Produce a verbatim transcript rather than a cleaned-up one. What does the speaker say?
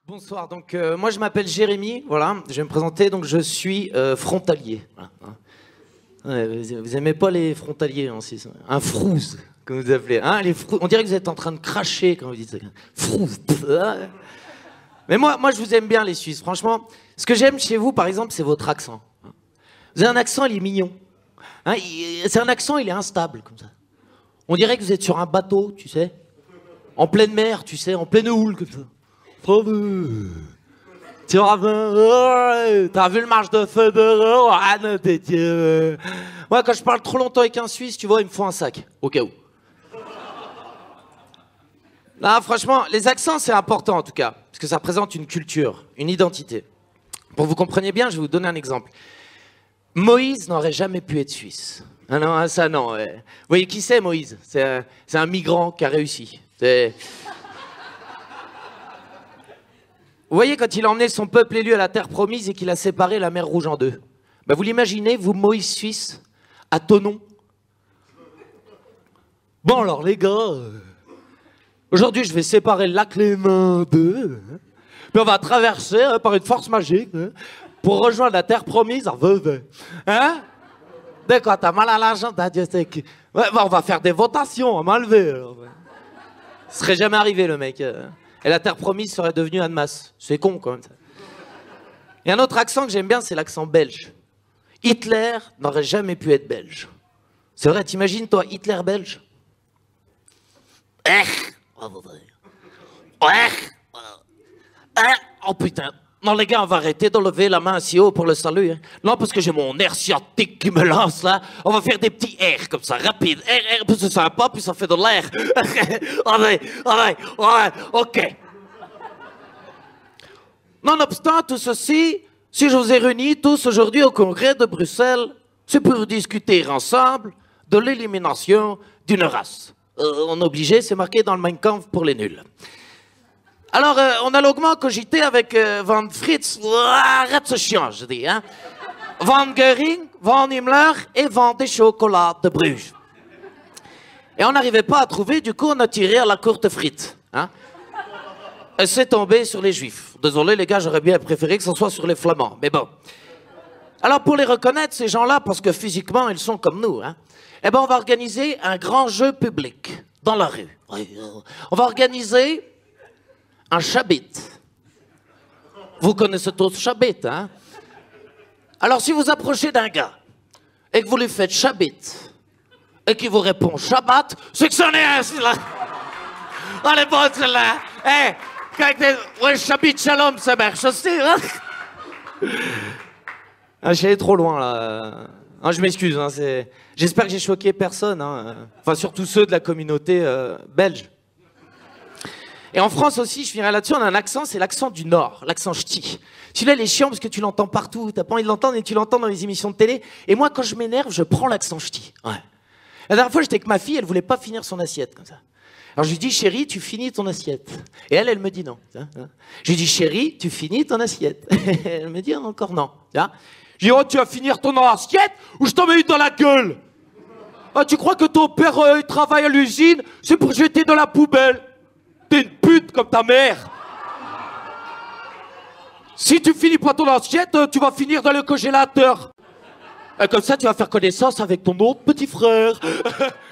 Bonsoir, donc euh, moi je m'appelle Jérémy, voilà, je vais me présenter, donc je suis euh, frontalier. Voilà, hein. Ouais, vous, vous aimez pas les frontaliers, hein, c'est ça. Un frouze, comme vous appelez. Hein, les frou... On dirait que vous êtes en train de cracher quand vous dites ça. Frouze. Mais moi, moi je vous aime bien les Suisses, franchement. Ce que j'aime chez vous, par exemple, c'est votre accent. Vous avez un accent, il est mignon. Hein, c'est un accent, il est instable, comme ça. On dirait que vous êtes sur un bateau, tu sais. En pleine mer, tu sais, en pleine houle, comme ça. T'as vu le match de Federer? Moi, quand je parle trop longtemps avec un Suisse, tu vois, il me faut un sac, au cas où. Là, franchement, les accents, c'est important, en tout cas, parce que ça représente une culture, une identité. Pour que vous compreniez bien, je vais vous donner un exemple. Moïse n'aurait jamais pu être suisse. Ah non, ça, non. Ouais. Vous voyez qui c'est, Moïse? C'est un, c'est un migrant qui a réussi. C'est... Vous voyez, quand il a emmené son peuple élu à la terre promise et qu'il a séparé la mer Rouge en deux. Ben vous l'imaginez, vous, Moïse suisse, à Thonon? Bon, alors, les gars, euh, aujourd'hui, je vais séparer le lac Léman d'eux. Hein, puis on va traverser hein, par une force magique hein, pour rejoindre la terre promise en veuve. Hein? Dès quand t'as mal à l'argent, t'as Dieu sait que... Ouais, on va faire des votations, on m'a levé. Alors, ouais. Ce serait jamais arrivé, le mec. Hein. Et la terre promise serait devenue Annemasse. C'est con, quand même. Ça. Et un autre accent que j'aime bien, c'est l'accent belge. Hitler n'aurait jamais pu être belge. C'est vrai, t'imagines, toi, Hitler belge? Oh putain. Non, les gars, on va arrêter de lever la main si haut pour le salut. Hein. Non, parce que j'ai mon air sciatique qui me lance, là. On va faire des petits airs, comme ça, rapide. Air, air, puis c'est sympa, puis ça fait de l'air. Allez, allez, allez, ok. Nonobstant tout ceci, si je vous ai réunis tous aujourd'hui au congrès de Bruxelles, c'est pour discuter ensemble de l'élimination d'une race. Euh, on est obligé, c'est marqué dans le Mein Kampf pour les nuls. Alors, euh, on a longuement cogité avec euh, Van Fritz, arrête ce chien, je dis, hein. Van Goering, Van Himmler et Van des chocolats de Bruges. Et on n'arrivait pas à trouver, du coup, on a tiré à la courte frite, hein. Et c'est tombé sur les Juifs. Désolé, les gars, j'aurais bien préféré que ce soit sur les Flamands, mais bon. Alors, pour les reconnaître, ces gens-là, parce que physiquement, ils sont comme nous, hein, eh ben, on va organiser un grand jeu public dans la rue. On va organiser un chabit. Vous connaissez tous chabit, hein? Alors, si vous approchez d'un gars et que vous lui faites chabit et qu'il vous répond Shabbat, c'est que c'en est un, celui-là. Oh, elle est bonne, celle-là. Hé, hey, quand t'es... Ouais, chabit, shalom, ça marche aussi, hein? Ah, je suis allé trop loin, là. Ah, je m'excuse, hein, c'est... J'espère que j'ai choqué personne, hein. Enfin, surtout ceux de la communauté euh, belge. Et en France aussi, je finirai là-dessus, on a un accent, c'est l'accent du Nord, l'accent ch'ti. Celui-là, il est chiant parce que tu l'entends partout, t'as pas envie de l'entendre et tu l'entends dans les émissions de télé. Et moi, quand je m'énerve, je prends l'accent ch'ti. Ouais. La dernière fois, j'étais avec ma fille, elle voulait pas finir son assiette, comme ça. Alors je lui dis, chérie, tu finis ton assiette. Et elle, elle me dit non. Je lui dis, chérie, tu finis ton assiette. Elle me dit encore non. Je lui dis, oh, tu vas finir ton assiette ou je t'en mets une dans la gueule. Ah, tu crois que ton père, euh, il travaille à l'usine, c'est pour jeter dans la poubelle. T'es une pute comme ta mère. Si tu finis pas ton assiette, tu vas finir dans le congélateur. Et comme ça, tu vas faire connaissance avec ton autre petit frère.